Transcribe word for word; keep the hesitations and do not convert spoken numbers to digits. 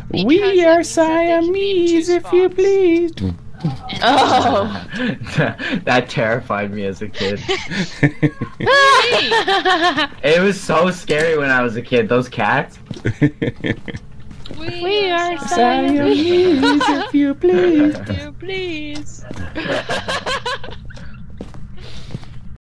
We are Siamese, if you please. Oh. That terrified me as a kid. It was so scary when I was a kid. Those cats. We, We are are Siamese, if you please. Siamese, if you please.